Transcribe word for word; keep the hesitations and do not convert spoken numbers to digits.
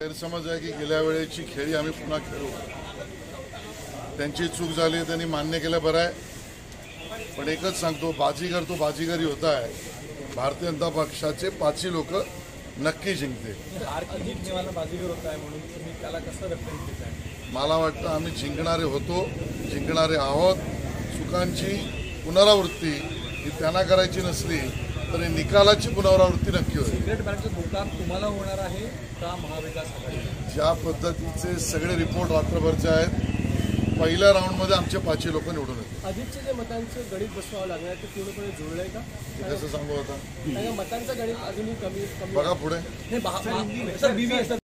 गैरसमज आहे की गेल्या वेळेची खेळी आम्ही पुन्हा खेळू. त्यांची चूक झाली त्यांनी मान्य केलं, बरं आहे. पण एकच सांगतो, बाजीगर तो बाजीगरी होता आहे. भारतीय जनता पक्षाचे पाचही लोक नक्की जिंकते. बाजीगर होत आहे म्हणून तुम्ही त्याला कसं रेफरन्स देताय? मला वाटतं आम्ही जिंकणारे होतो, जिंकणारे आहोत. चुकांची पुनरावृत्ती ही त्यांना करायची नसली तरी निकालाची पुनरावृत्ती नक्की होईल. सिगरेट बॅनचा धोका तुम्हाला होणार आहे का महाविकास आघाडी? ज्या पद्धतीचे सगळे रिपोर्ट रात्रभरचे आहेत, पहिल्या राऊंडमध्ये आमचे पाचही लोक निवडून येतात. अजितचे जे मतांचं गणित बसवावं लागणार ते पूर्णपणे जुळलंय का? कसं सांगू आता? मतांचं गणित अजूनही कमी कमी बघा पुढे.